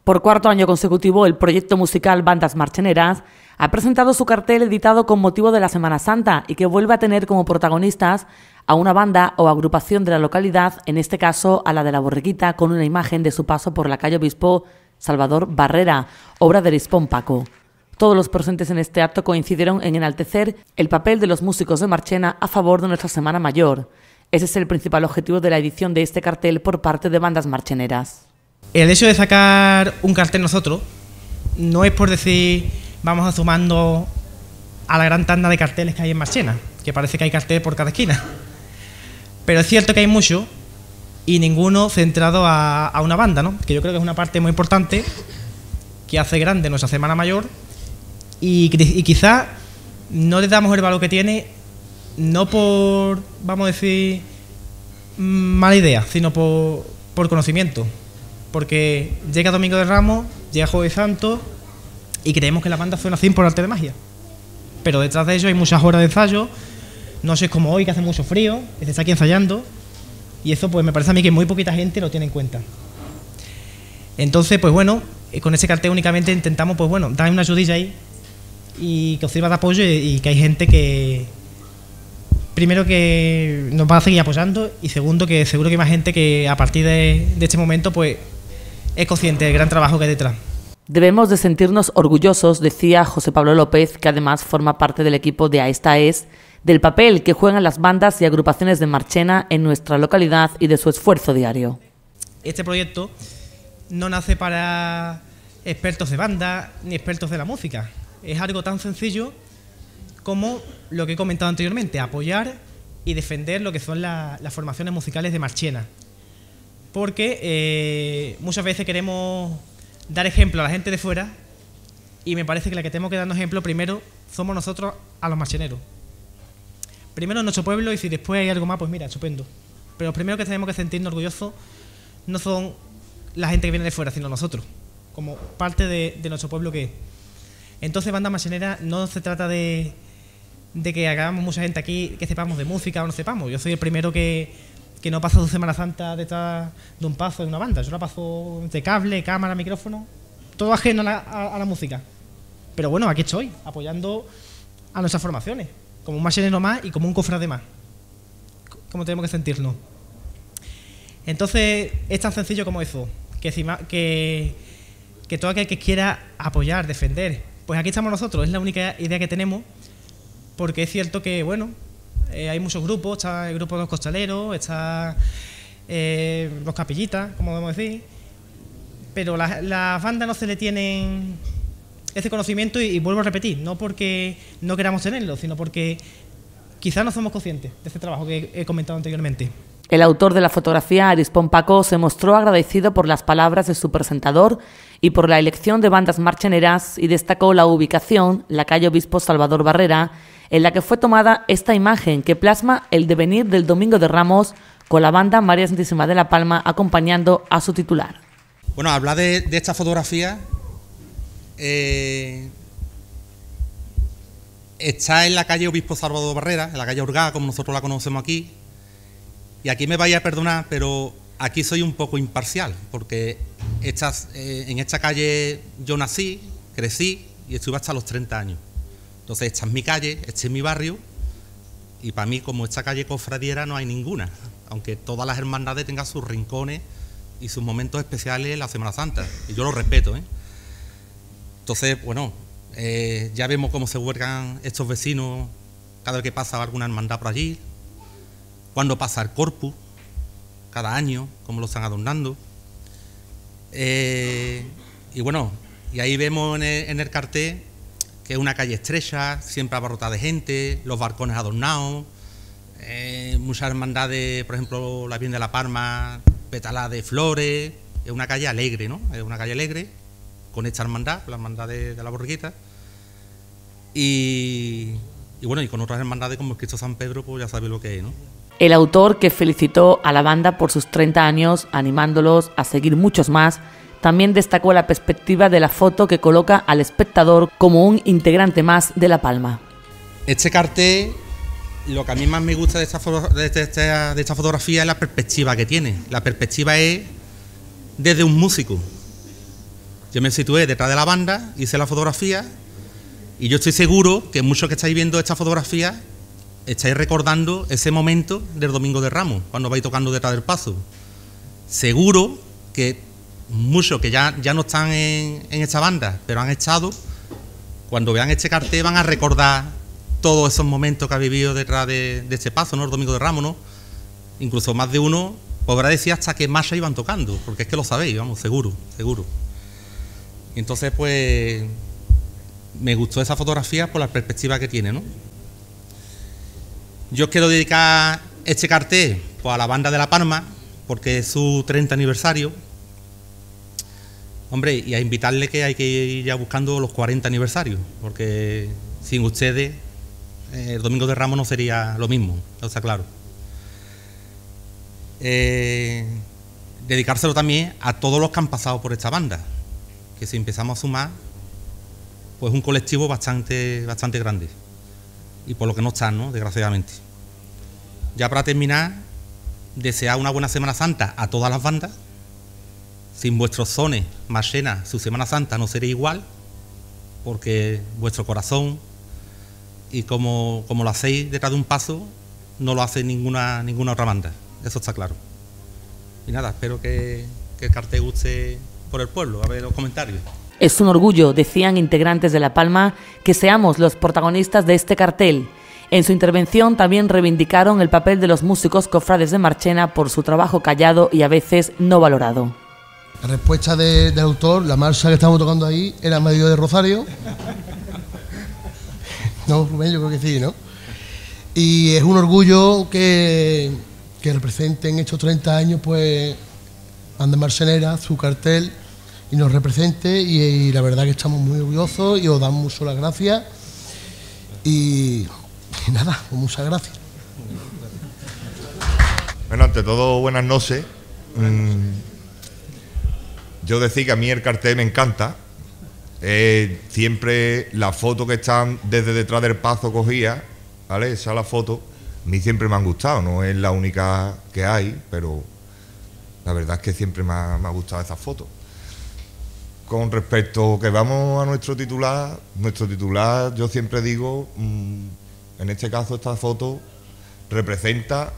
Por cuarto año consecutivo, el proyecto musical Bandas Marcheneras ha presentado su cartel editado con motivo de la Semana Santa y que vuelve a tener como protagonistas a una banda o agrupación de la localidad, en este caso a la de La Borriquita, con una imagen de su paso por la calle Obispo Salvador Barrera, obra de Rispón Paco. Todos los presentes en este acto coincidieron en enaltecer el papel de los músicos de Marchena a favor de nuestra Semana Mayor. Ese es el principal objetivo de la edición de este cartel por parte de Bandas Marcheneras. El hecho de sacar un cartel nosotros no es por decir vamos a sumando a la gran tanda de carteles que hay en Marchena, que parece que hay cartel por cada esquina. Pero es cierto que hay mucho y ninguno centrado a una banda, ¿no? Que yo creo que es una parte muy importante que hace grande nuestra Semana Mayor y quizás no le damos el valor que tiene, no por, vamos a decir, mala idea, sino por conocimiento. Porque llega Domingo de Ramos, llega Jueves Santo y creemos que la banda suena así por arte de magia. Pero detrás de ello hay muchas horas de ensayo, noches como hoy que hace mucho frío, que se está aquí ensayando, y eso pues me parece a mí que muy poquita gente lo tiene en cuenta. Entonces, pues bueno, con ese cartel únicamente intentamos, pues bueno, dar una ayudilla ahí y que os sirva de apoyo y que hay gente que, primero, que nos va a seguir apoyando y segundo, que seguro que hay más gente que a partir de este momento pues es consciente del gran trabajo que hay detrás. Debemos de sentirnos orgullosos, decía José Pablo López, que además forma parte del equipo de A Esta Es, del papel que juegan las bandas y agrupaciones de Marchena en nuestra localidad y de su esfuerzo diario. Este proyecto no nace para expertos de banda ni expertos de la música. Es algo tan sencillo como lo que he comentado anteriormente, apoyar y defender lo que son las formaciones musicales de Marchena. Porque muchas veces queremos dar ejemplo a la gente de fuera y me parece que la que tenemos que darnos ejemplo primero somos nosotros a los marcheneros. Primero en nuestro pueblo y si después hay algo más, pues mira, estupendo. Pero lo primero que tenemos que sentirnos orgullosos no son la gente que viene de fuera, sino nosotros, como parte de nuestro pueblo que es. Entonces, Banda Marchenera no se trata de que hagamos mucha gente aquí, que sepamos de música o no sepamos. Yo soy el primero que no paso 2 Semanas Santas detrás de un paso de una banda. Yo la paso de cable, cámara, micrófono, todo ajeno a la música. Pero bueno, aquí estoy, apoyando a nuestras formaciones, como un marchenero más y como un cofrade más. Como tenemos que sentirnos. Entonces, es tan sencillo como eso, que todo aquel que quiera apoyar, defender, pues aquí estamos nosotros, es la única idea que tenemos, porque es cierto que, bueno, hay muchos grupos, está el grupo de los costaleros, está los capillitas, como podemos decir, pero las bandas no se le tienen ese conocimiento y vuelvo a repetir, no porque no queramos tenerlo, sino porque quizás no somos conscientes de ese trabajo que he comentado anteriormente. El autor de la fotografía, Rispón Paco, se mostró agradecido por las palabras de su presentador y por la elección de Bandas Marcheneras y destacó la ubicación, la calle Obispo Salvador Barrera, en la que fue tomada esta imagen que plasma el devenir del Domingo de Ramos con la banda María Santísima de la Palma acompañando a su titular. Bueno, hablar de esta fotografía está en la calle Obispo Salvador Barrera, en la calle Orgá, como nosotros la conocemos aquí. Y aquí me vaya a perdonar, pero aquí soy un poco imparcial, porque en esta calle yo nací, crecí y estuve hasta los 30 años. Entonces esta es mi calle, este es mi barrio, y para mí como esta calle cofradiera no hay ninguna, aunque todas las hermandades tengan sus rincones y sus momentos especiales en la Semana Santa, y yo lo respeto, ¿eh? Entonces, bueno, ya vemos cómo se huelgan estos vecinos cada vez que pasa alguna hermandad por allí, cuando pasa el Corpus, cada año, cómo lo están adornando. Y bueno, y ahí vemos en el cartel que es una calle estrecha, siempre abarrotada de gente, los balcones adornados, muchas hermandades, por ejemplo, la Virgen de la Palma, petaladas de flores. Es una calle alegre, ¿no? Es una calle alegre, con esta hermandad, la hermandad de la Borriquita. Y bueno, y con otras hermandades como el Cristo San Pedro, pues ya sabéis lo que es, ¿no? El autor, que felicitó a la banda por sus 30 años, animándolos a seguir muchos más, también destacó la perspectiva de la foto que coloca al espectador como un integrante más de La Palma. Este cartel, lo que a mí más me gusta de esta fotografía es la perspectiva que tiene. La perspectiva es desde un músico. Yo me situé detrás de la banda, hice la fotografía y yo estoy seguro que muchos que estáis viendo esta fotografía estáis recordando ese momento del Domingo de Ramos, cuando vais tocando detrás del paso. Seguro que muchos que ya no están en esta banda, pero han estado, cuando vean este cartel van a recordar todos esos momentos que ha vivido detrás de este paso, ¿no? El Domingo de Ramos, ¿no? Incluso más de uno podrá decir hasta qué marcha iban tocando, porque es que lo sabéis, vamos, seguro. Y entonces, pues, me gustó esa fotografía por la perspectiva que tiene, ¿no? Yo os quiero dedicar este cartel pues, a la banda de La Palma, porque es su 30 aniversario. Hombre, y a invitarle que hay que ir ya buscando los 40 aniversarios, porque sin ustedes el Domingo de Ramos no sería lo mismo, está claro. Dedicárselo también a todos los que han pasado por esta banda, que si empezamos a sumar, pues un colectivo bastante grande, y por lo que no están, ¿no? Desgraciadamente. Ya para terminar, desear una buena Semana Santa a todas las bandas. Sin vuestros sones, Marchena, su Semana Santa no sería igual, porque vuestro corazón y como lo hacéis detrás de un paso, no lo hace ninguna otra banda, eso está claro. Y nada, espero que el cartel guste por el pueblo, a ver los comentarios. Es un orgullo, decían integrantes de La Palma, que seamos los protagonistas de este cartel. En su intervención también reivindicaron el papel de los músicos cofrades de Marchena por su trabajo callado y a veces no valorado. La respuesta del autor, la marcha que estamos tocando ahí, era medio de Rosario. No, Rubén, yo creo que sí, ¿no? Y es un orgullo que representen estos 30 años, pues, banda marchenera, su cartel, y nos represente, y la verdad que estamos muy orgullosos y os damos mucho las gracias. Y nada, pues muchas gracias. Bueno, ante todo, buenas noches. Yo decía que a mí el cartel me encanta. Siempre las fotos que están desde detrás del paso cogía, ¿vale? Esa es la foto. A mí siempre me han gustado, no es la única que hay, pero la verdad es que siempre me ha gustado esa foto. Con respecto que vamos a nuestro titular, yo siempre digo, en este caso esta foto representa...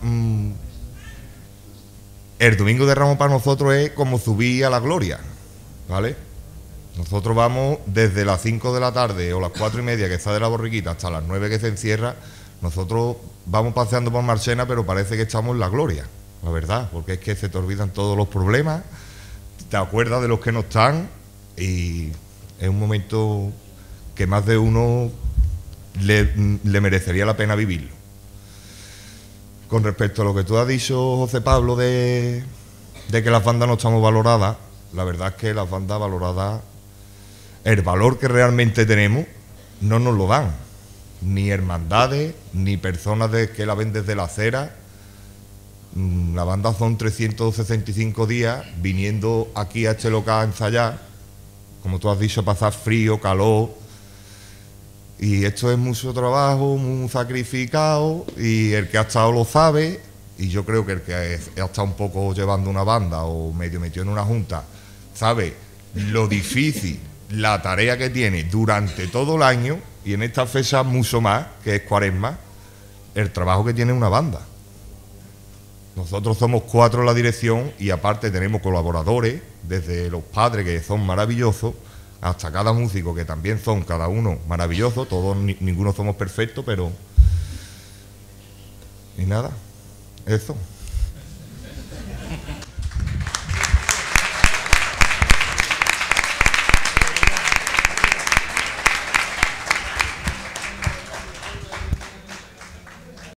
el Domingo de Ramos para nosotros es como subir a la gloria, ¿vale? Nosotros vamos desde las 5 de la tarde o las 4:30 que sale la borriquita hasta las 9 que se encierra. Nosotros vamos paseando por Marchena, pero parece que estamos en la gloria, la verdad, porque es que se te olvidan todos los problemas, te acuerdas de los que no están y es un momento que más de uno le merecería la pena vivirlo. Con respecto a lo que tú has dicho, José Pablo, de que las bandas no estamos valoradas, la verdad es que las bandas valoradas, el valor que realmente tenemos, no nos lo dan. Ni hermandades, ni personas que la ven desde la acera. La banda son 365 días viniendo aquí a este local a ensayar, como tú has dicho, pasar frío, calor. Y esto es mucho trabajo, muy sacrificado, y el que ha estado lo sabe, y yo creo que el que ha estado un poco llevando una banda o medio metido en una junta, sabe lo difícil, la tarea que tiene durante todo el año, y en esta fecha mucho más, que es Cuaresma, el trabajo que tiene una banda. Nosotros somos 4 en la dirección, y aparte tenemos colaboradores, desde los padres, que son maravillosos, hasta cada músico, que también son cada uno maravillosos, todos, ninguno somos perfectos, pero... Y nada, eso.